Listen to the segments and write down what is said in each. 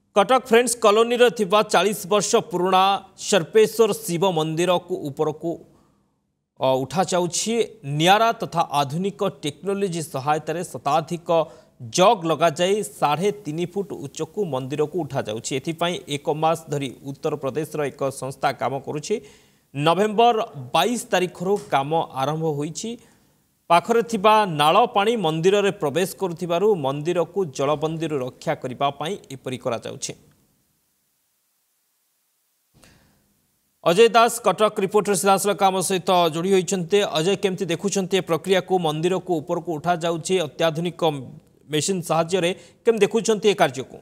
Cuttack friends colony रे थिबा 40 वर्ष पुराना सर्पेश्वर शिव मंदिर को ऊपर को उठा जाउछि नियारा तथा आधुनिक टेक्नोलोजी सहायता शताधिक जग लगा जाई 3.5 फुट उच्चकू मंदिर को उठा जाउछि। एथिपाई एक मास धरी उत्तर प्रदेश एक संस्था काम करुछि। नवेम्बर 22 तारिख काम आरंभ होईछि। पाखरे थिबा नाଳ पानी मंदिर रे प्रवेश करुथिबारु मंदिर को जलबंदी रक्षा करिबा पाई एपरि करा जाउछि। अजय दास कटक रिपोर्टर सिलासलक आम सहित जोड़ी होइछन्ते। अजय केमती देखुछन्ते प्रक्रिया को मंदिर को ऊपर को उठा जाउछि अत्याधुनिक मेशिन सहायता रे केम देखुछन्ते ए कार्य को?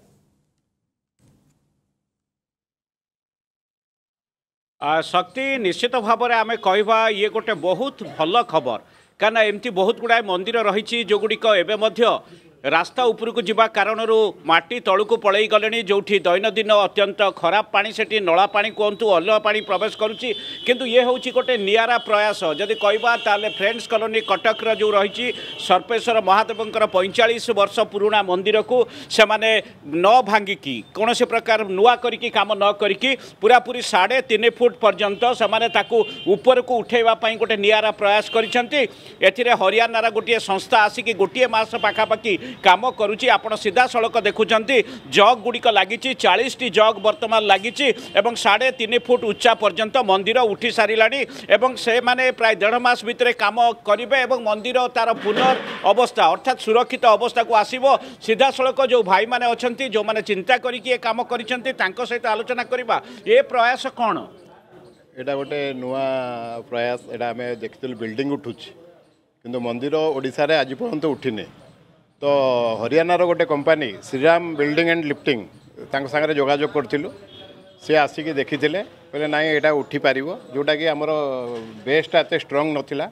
शक्ति निश्चित भाव में आम कहवा ये गोटे बहुत भल खबर कारण एमती बहुत गुड़ाए मंदिर रही जो गुड़िक एवं रास्ता उपरकू जावा कारण माटी तलू पलि गले जो दैनंदिन अत्यंत खराब पानी से नला पानी कहतु अल्ल पानी प्रवेश करुच्ची किंतु ये हूँ गोटे नियारा प्रयास जदि कहवा ताले फ्रेंड्स कॉलोनी कटक जो रही सर्पेश्वर महादेवंकर 45 वर्ष पुराना मंदिर को सेमाने न भांगिकी कौन से प्रकार नुआ करिकी काम न करिकी पूरापूरी 3.5 फुट पर्यंत सेमाने ताकू ऊपर को उठेवाई गोटे नियारा प्रयास करिसेंती। एथिरे हरियाणार गोटे संस्था आसिकी गोटे मास पाखापाखि काम करुच्ची। आपण सीधा सड़क देखुंती जग गुड़िक लगी 40टी जग बर्तमान लगी 3.5 फुट उच्चा पर्यंत मंदिर उठी सारा से माने प्राय 1.5 मास भितर काम करेंगे और मंदिर तार पुनर् अवस्था अर्थात सुरक्षित अवस्था को आसव। सीधा सड़क जो भाई मैंने अच्छा जो मैंने चिंता करी काम कर सहित आलोचना करवा ये प्रयास कौन एटा गोटे नुआ प्रयास एटा आम देखी बिल्डिंग उठुची किंतु मंदिर ओडिशा रे आज पर्यंत उठिने तो हरियाणार गोटे company Shriram building and lifting तांको संगे जोगाजोग करथिलु से आसिक देखी कहले नाई एटा उठी पारिबो जोटा कि हमर बेसटा एते स्ट्रांग नथिला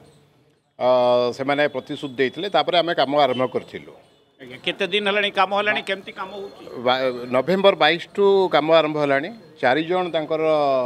से माने प्रतिशुद्ध देइथिले तापर आमे काम आरंभ करथिलु। केते दिन हलानी काम हलानी केमती काम होउची नवेम्बर 22 टू काम आरंभ हलानी 4 जन तांकर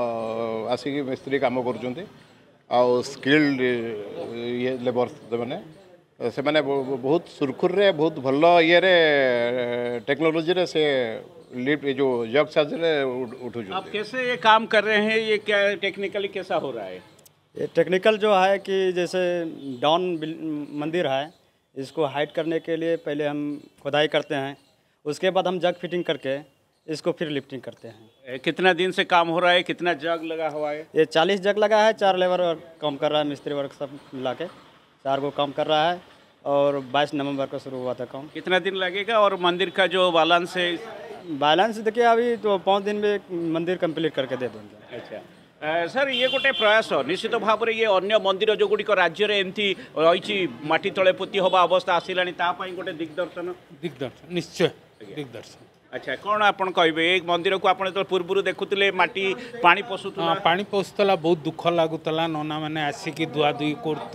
आसिक मिस्त्री काम करूचंती आ स्किल्ड ये लेबर माने से माने बहुत सुरखुर रे बहुत भल ये टेक्नोलॉजी रे से लिफ्ट जो जग साज रे उठू। आप कैसे ये काम कर रहे हैं ये क्या टेक्निकली कैसा हो रहा है? ये टेक्निकल जो है कि जैसे डाउन मंदिर है इसको हाइट करने के लिए पहले हम खुदाई करते हैं उसके बाद हम जग फिटिंग करके इसको फिर लिफ्टिंग करते हैं। कितना दिन से काम हो रहा है कितना जग लगा हुआ है? ये 40 जग लगा है 4 लेबर काम कर रहा है मिस्त्री वर्क सब मिला के 4 को काम कर रहा है और 22 नवंबर को शुरू हुआ था काम। कितना दिन लगेगा और मंदिर का जो बैलेंस है? बैलेंस देखिए अभी तो 5 दिन में मंदिर कंप्लीट करके दे देंगे। अच्छा सर ये गोटे प्रयास निश्चित भाव में ये अन्य मंदिर जो गुड़िक राज्य में एमती रही माटी तले पोती हवा अवस्था आसला गोटे दिग्दर्शन निश्चय दिग्दर्शन। अच्छा कौन आप कहे एक मंदिर को आप पूर्व देखुले माटी पानी पशुला पानी पशुला बहुत दुख लगुला नना मैंने आसिक धुआ धुई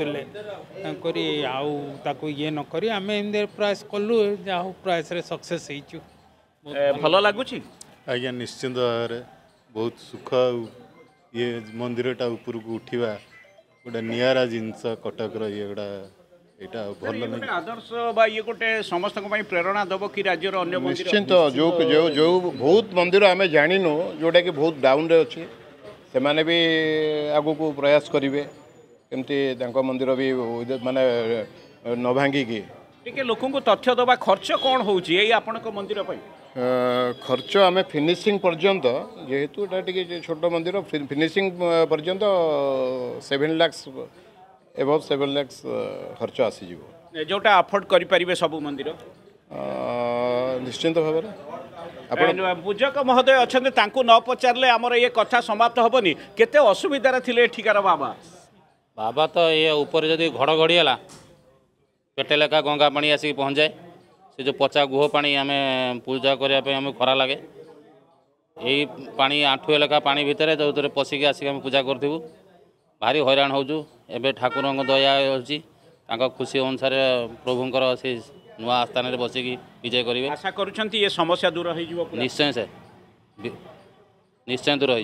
करते आउ ये नक आम एम प्रयास कलु जहाँ प्रयास सक्सेस भल लगुच आज्ञा निश्चिंत भाव में बहुत सुख ये मंदिरटा ऊपर को उठा गोटे नियारा जिनस कटक ये गुड़ा यहाँ भल नहीं आदर्श ये गोटे समस्त प्रेरणा दब कि राज्य निश्चिंत जो जो जो बहुत मंदिर आम जाणीनु जोटा कि बहुत डाउन रे अच्छे से माने भी आगु को प्रयास करेंगे केमती मंदिर भी माने न भांगिकी टे लोक तथ्य दबा खर्च कौन हो मंदिर खर्च आम फिनिशिंग पर्यंत जेहेतु छोट मंदिर फिनिशिंग पर्यंत 7 लाख एबव 7 लाख खर्च आसीज जोटा अफोर्ड करें सब मंदिर निश्चिंत भाव में पूजक महोदय अच्छा न पचारे आमर ये कथा समाप्त हेनी केते असुविधार थिले एठिकार बाबा बाबा तो ये ऊपर जदि घड़घड़ी है पेटे लेखा गंगा पानी आसिक पहुँच जाए से जो पचा गुह पानी आम पूजा करने आम खरा लगे यही पानी 8 लेखा पानी भितर जो पशिक आसिक आम पूजा करूँ भारी हैरान होजु एबे ठाकुर दया हो खुशी अनुसार प्रभुंकर से नुआ स्थान में बसिकी विजय करेंगे आशा करुछंती ये समस्या दूर हो निश्चय से निश्चय दूर हो।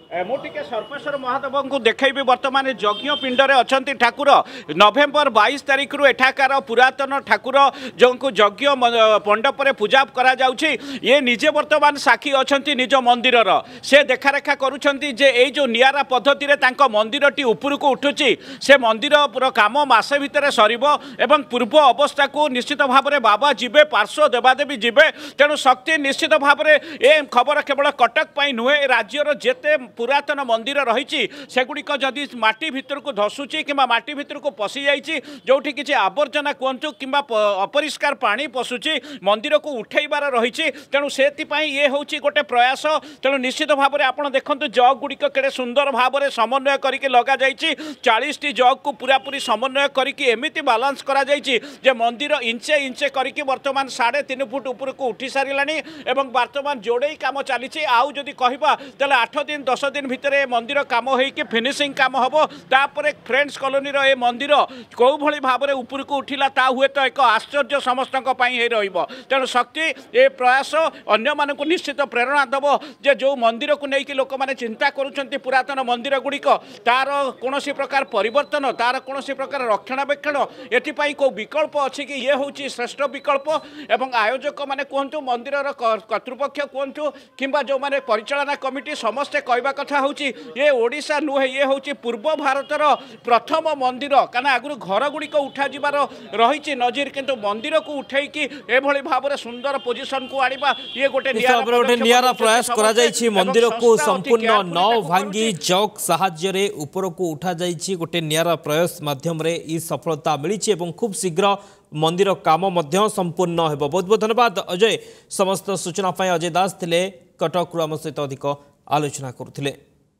मोटे सर्वेश्वर महादेव को देखी बर्तमान यज्ञ पिंडरे अच्छा ठाकुर नवेम्बर 22 तारिख रु एठाकार पुरातन ठाकुर जो यज्ञ मंडप पूजा करा जाउछि ये निजे बर्तमान साक्षी अच्छा निज मंदिर से देखारेखा करुछंती जे एई जो नियारा पद्धति रे तांको मंदिर टी ऊपर को उठुछि से मंदिर पूरा काम मासे भितर सरिबो एवं पूर्व अवस्था को निश्चित भाव में बाबा जीवे पार्श्व देवादेवी जीवे तेणु शक्ति निश्चित भाव में ए खबर केवल कटक पाई नुहे राज्यर जेते पुरातन मंदिर रही सेगुड़िक जदि माटी भितर को धसुची कि माटी भितर को पशि जाइए जोठी किसी आवर्जना कहतु कि अपरिष्कार पानी पशुची मंदिर को उठेबार रही तेणु से ये हूँ गोटे प्रयास तेणु निश्चित भाव में आप देखो जग गुड़िक केड़े सुंदर भाव में समन्वय करके लग जाइए 40टी जग को पूरापूरी समन्वय करके एमती बालांस करा जाइए जे मंदिर इंचे इंचे करके वर्तमान 3.5 फुट ऊपर को उठी सारानी एवं वर्तमान जोड़े काम चली आउ जदि कहबा तेल 8 दिन 10 दिन भितर मंदिर काम होइके फिनिशिंग काम हम तापर फ्रेंड्स कॉलोनी रो ए मंदिर कौ भली भाव में ऊपर को उठिला ता हुए तो एक आश्चर्य समस्त तेणु शक्ति ए प्रयास अन्य मानक निश्चित प्रेरणा दब जे जो मंदिर को लेकिन लोक मैंने चिंता करुँच पुरातन मंदिर गुड़िक तार कौन प्रकार परिवर्तन तार कौन प्रकार रक्षणाबेक्षण एपाई कौ विकल्प अच्छी कि ये हूँ श्रेष्ठ विकल्प एवं आयोजक मैंने कहतु मंदिर कर्तृपक्ष कहतु कि जो मैंने परिचालना कमिटी समस्ते कहवा कथा हूँ ये ओडिशा नुहे ये हूँ पूर्व भारतर प्रथम मंदिर क्या आगु घर गुड़िक उठा जीवार रही नजीर किंतु मंदिर को उठेकी एभली भाव में सुंदर पोजिशन को आनिबा ये गोटे नियारा प्रयास करा जाइछि मंदिर को संपूर्ण न भांगी जग साहाय्य ऊपर को उठा जाइछि गोटे नियारा प्रयास माध्यम रे ई सफलता मिली एवं खूब शीघ्र मंदिर काम मध्य संपूर्ण हेबो। बहुत बहुत धन्यवाद अजय। समस्त सूचना पाई अजय दास थिले कटक रु आम सहित अधिक आलोचना करुथिले।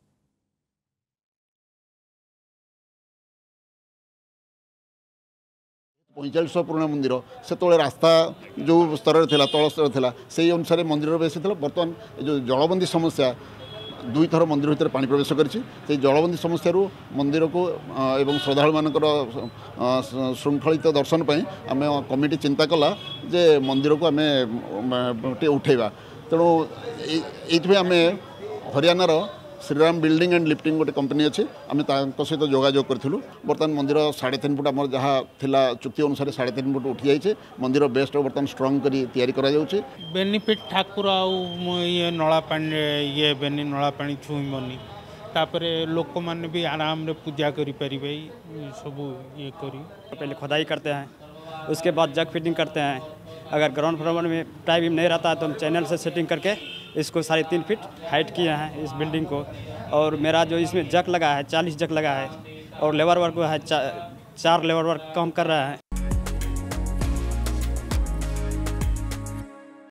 45 पुराना मंदिर से रास्ता जो स्तर थी तल स्तर था से अनुसार मंदिर बेसी था। बर्तमान जो जलबंदी समस्या 2 थर मंदिर भितर पानी प्रवेश कर जलबंदी समस्या मंदिर को एवं श्रद्धालु मानकर श्रृंखलित दर्शन पर आम कमिटी चिंता कला जे मंदिर को आम उठेबा। तेणु ये आम हरियाणार श्रीराम बिल्डिंग एंड लिफ्टिंग गोटे कंपनी अच्छे आम सहित जोगाजोग करूँ। बर्तमान मंदिर 3.5 फुट आम जहाँ थिला चुक्ति अनुसार 3.5 फुट उठी जाइए। मंदिर बेस्ट बर्तमान स्ट्रंग करी बेनिफिट ठाकुर ये नला पानी ये बेनी नला पानी छुईबनी तापर लोक मैंने भी आराम रे पूजा करें सब ये करी। पहले खुदाई करते हैं उसके बाद जग फिटिंग करते हैं। अगर ग्राउंड फ्लोर में टाइम नहीं रहता है तो हम चैनल से सेटिंग करके इसको 3.5 फीट हाइट किए हैं इस बिल्डिंग को। और मेरा जो इसमें जग लगा है 40 जग लगा है और लेबर वर्क है 4 लेबर वर्क काम कर रहा है।